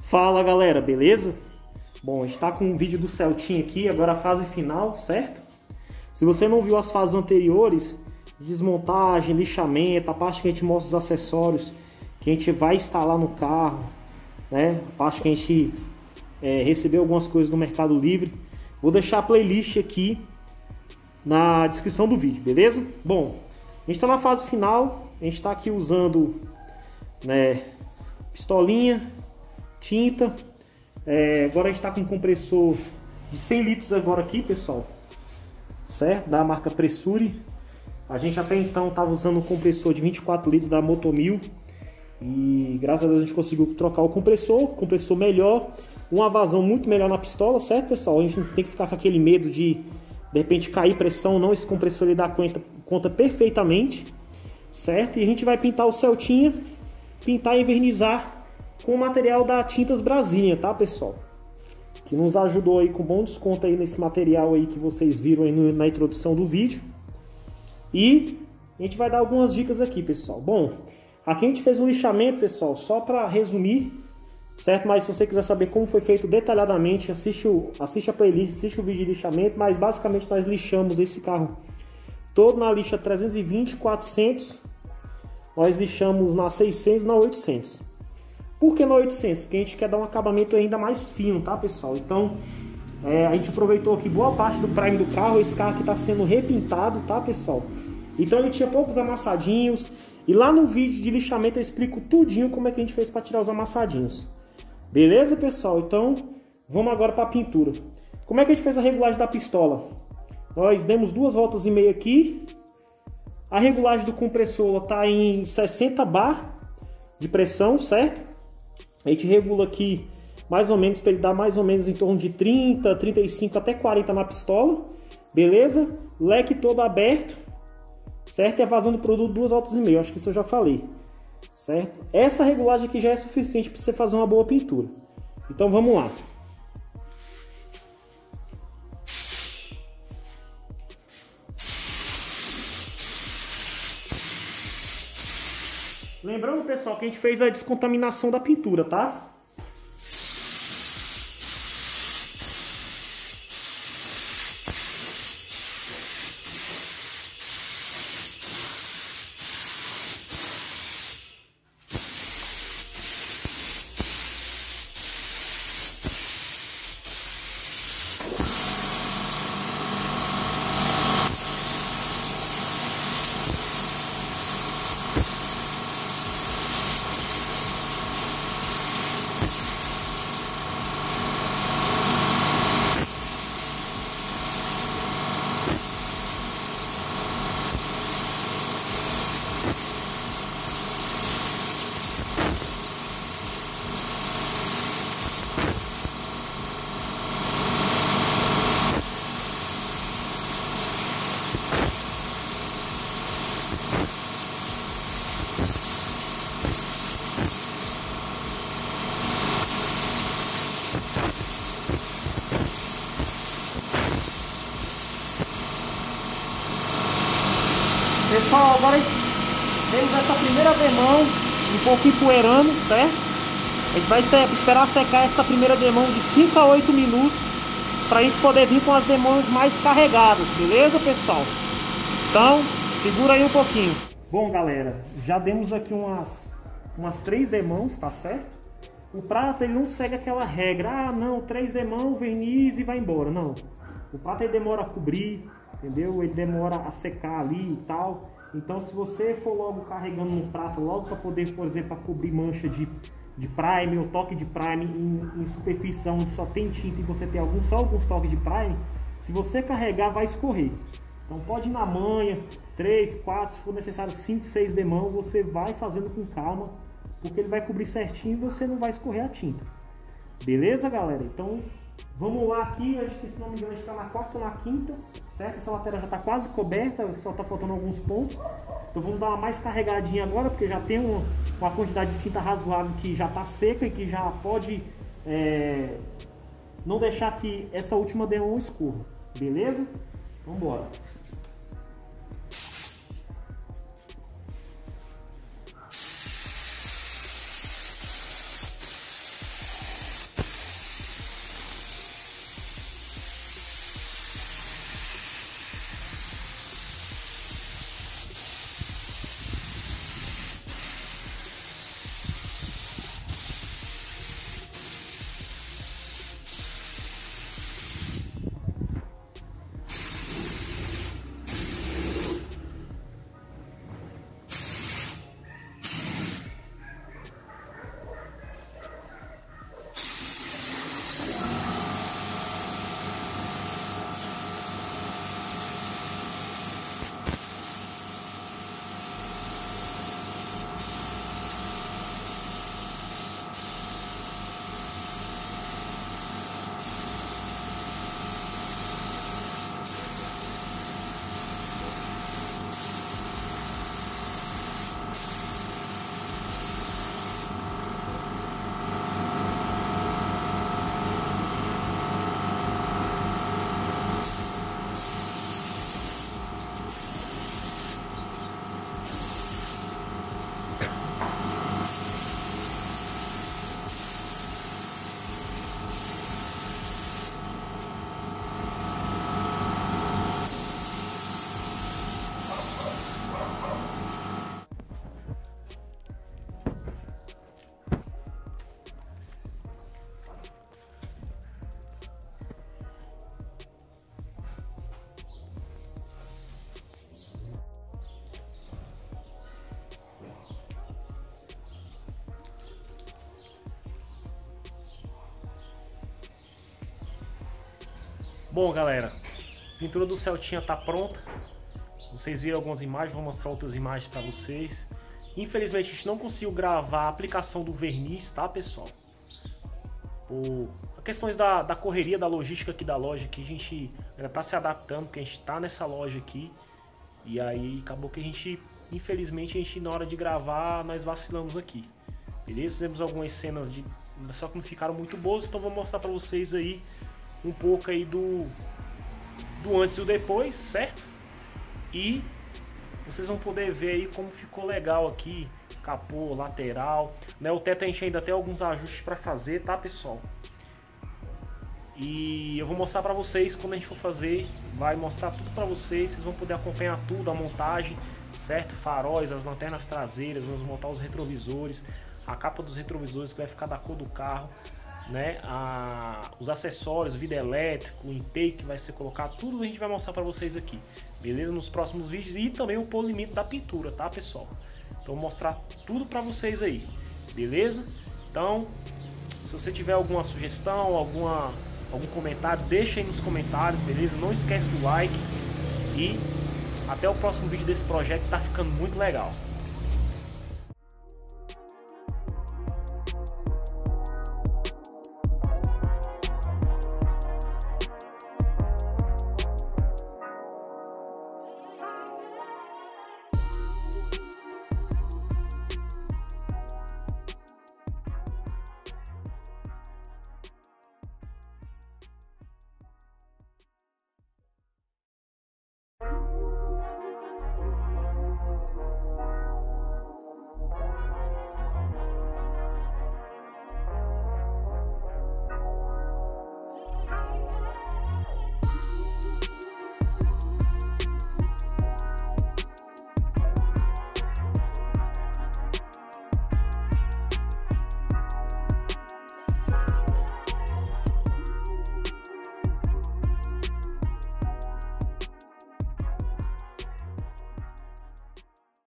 Fala galera, beleza? Bom, a gente tá com um vídeo do Celtinha aqui, agora a fase final, certo? Se você não viu as fases anteriores, desmontagem, lixamento, a parte que a gente mostra os acessórios que a gente vai instalar no carro, né? A parte que a gente recebeu algumas coisas do Mercado Livre, vou deixar a playlist aqui na descrição do vídeo, beleza? Bom, a gente está na fase final, a gente está aqui usando, né, pistolinha, tinta. Agora a gente está com um compressor de 100 litros agora aqui, pessoal, certo? Da marca Pressure. A gente até então estava usando um compressor de 24 litros da Motomil e graças a Deus a gente conseguiu trocar o compressor melhor, uma vazão muito melhor na pistola, certo, pessoal? A gente não tem que ficar com aquele medo de repente cair pressão, não. Esse compressor ele dá conta perfeitamente, certo? E a gente vai pintar o Celtinha, pintar e envernizar com o material da Tintas Brasília, tá, pessoal? Que nos ajudou aí com bom desconto aí nesse material aí que vocês viram aí na introdução do vídeo. E a gente vai dar algumas dicas aqui, pessoal. Bom, aqui a gente fez um lixamento, pessoal, só para resumir, certo? Mas se você quiser saber como foi feito detalhadamente, assiste a playlist, assiste o vídeo de lixamento. Mas basicamente nós lixamos esse carro todo na lixa 320, 400. Nós lixamos na 600 e na 800. Por que na 800? Porque a gente quer dar um acabamento ainda mais fino, tá, pessoal? Então, a gente aproveitou aqui boa parte do prime do carro. Esse carro aqui está sendo repintado, tá, pessoal? Então ele tinha poucos amassadinhos. E lá no vídeo de lixamento eu explico tudinho como é que a gente fez para tirar os amassadinhos. Beleza, pessoal? Então, vamos agora para a pintura. Como é que a gente fez a regulagem da pistola? Nós demos 2,5 voltas aqui. A regulagem do compressor está em 60 bar de pressão, certo? A gente regula aqui mais ou menos para ele dar mais ou menos em torno de 30, 35 até 40 na pistola. Beleza? Leque todo aberto, certo? E a vazão do produto 2,5 voltas. Acho que isso eu já falei, certo? Essa regulagem aqui já é suficiente para você fazer uma boa pintura. Então vamos lá. Lembrando, pessoal, que a gente fez a descontaminação da pintura, tá? Pessoal, agora temos essa primeira demão um pouco empoeirando, certo? A gente vai esperar secar essa primeira demão de 5 a 8 minutos para a gente poder vir com as demãos mais carregadas, beleza, pessoal? Então, segura aí um pouquinho. Bom, galera, já demos aqui umas 3 demãos, tá certo? O prata ele não segue aquela regra, ah não, 3 demãos, verniz e vai embora, não. O prata ele demora a cobrir, entendeu? Ele demora a secar ali e tal. Então se você for logo carregando no prato logo para poder, por exemplo, cobrir mancha de prime ou toque de prime em superfície onde só tem tinta e você tem só alguns toques de prime, se você carregar vai escorrer. Então pode ir na manha, 3, 4, se for necessário 5, 6 demãos, você vai fazendo com calma, porque ele vai cobrir certinho e você não vai escorrer a tinta. Beleza, galera? Então vamos lá aqui, acho que se não me engano a gente está na 4ª ou na 5ª, certo? Essa lateral já está quase coberta, só está faltando alguns pontos. Então vamos dar uma mais carregadinha agora, porque já tem uma quantidade de tinta razoável que já está seca e que já pode não deixar que essa última demão escorra. Beleza? Vamos embora. Bom, galera, a pintura do Celtinha tá pronta. Vocês viram algumas imagens, vou mostrar outras imagens para vocês. Infelizmente a gente não conseguiu gravar a aplicação do verniz, tá, pessoal? Por questões da correria, da logística aqui da loja, que a gente tá se adaptando, porque a gente tá nessa loja aqui. E aí acabou que a gente, infelizmente, na hora de gravar, nós vacilamos aqui. Beleza? Fizemos algumas cenas, só que não ficaram muito boas, então vou mostrar para vocês aí um pouco aí do antes e o depois, certo? E vocês vão poder ver aí como ficou legal aqui, capô, lateral, né? O teto a gente ainda tem alguns ajustes para fazer, tá, pessoal? E eu vou mostrar para vocês quando a gente for fazer, vai mostrar tudo para vocês, vocês vão poder acompanhar tudo, a montagem, certo? Faróis, as lanternas traseiras, vamos montar os retrovisores, a capa dos retrovisores que vai ficar da cor do carro, né? Os acessórios, vidro elétrico, o intake que vai ser colocado, tudo a gente vai mostrar para vocês aqui, beleza? Nos próximos vídeos, e também o polimento da pintura, tá, pessoal? Então vou mostrar tudo para vocês aí, beleza? Então, se você tiver alguma sugestão, algum comentário, deixa aí nos comentários, beleza? Não esquece do like e até o próximo vídeo desse projeto que tá ficando muito legal.